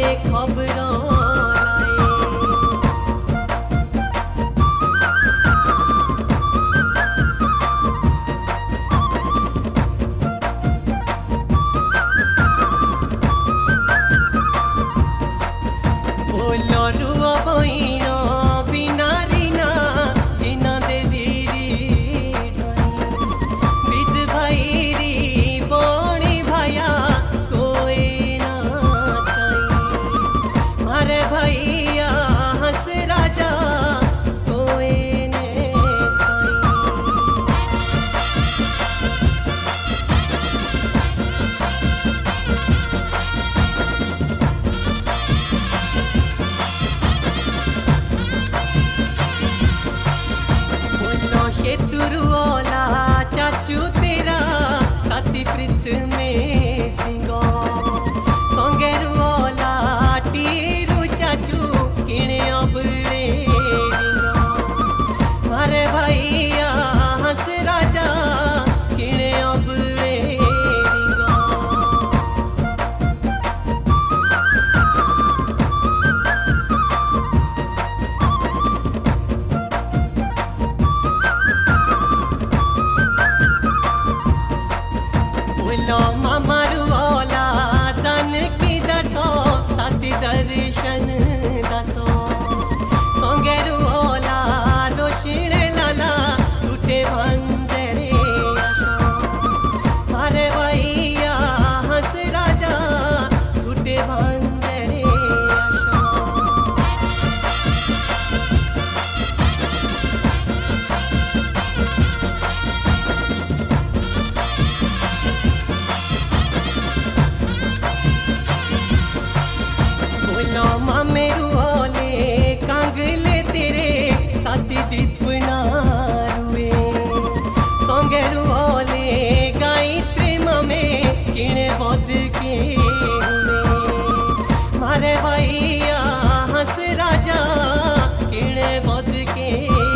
खबर चाचू तेरा साथी प्रीत में सिंगो संगेरु ओला टीरू चाचू किणे अबड़े मारे भैया हंस राजा किणे अबड़े मामारू ओला जानकी दसो साथी दर्शन दसो संगेरु ओला रोशिण लाला छूटे भंजरे आशो मारे भैया हंस राजा छूटे भंजरे आशो मेरू ओले कांगले तेरे साथी दीपना रुए संगेरु ओले गायत्री मामे किणे बोध के मारे भैया हंस राजा किणे बोध के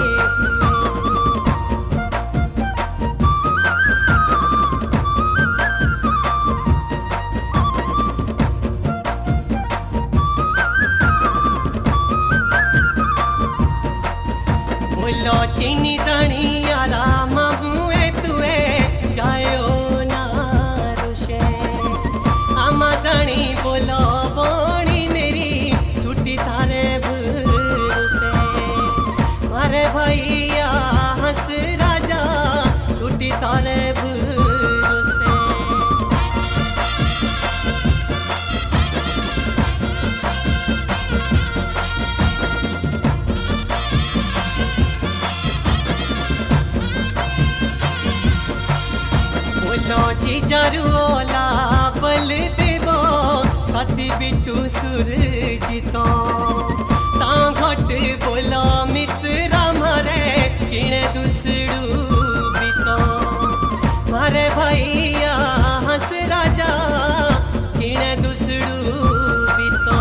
बोलो चीनी जानी यारा माहुए तुए जायो ना रुशे आमा जानी बोलो बोनी मेरी छुट्टी थारे भरोसे मारे भैया हंस राजा छुट्टी थारे भरोसे जीजारू ओला बल देवो साथी बिट्टू सुरजितो घट बोला मित्रा मारे किणे दुसड़ू बितो मारे भैया हंस राजा किणे दुसड़ू बितो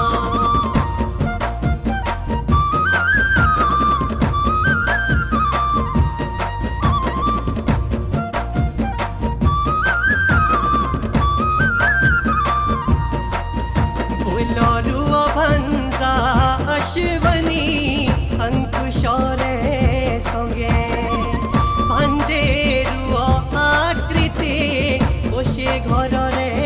रुओ भंजा अश्वनी अंकुशोरे संगे भंजे रुओ आकृति ओशे घर रे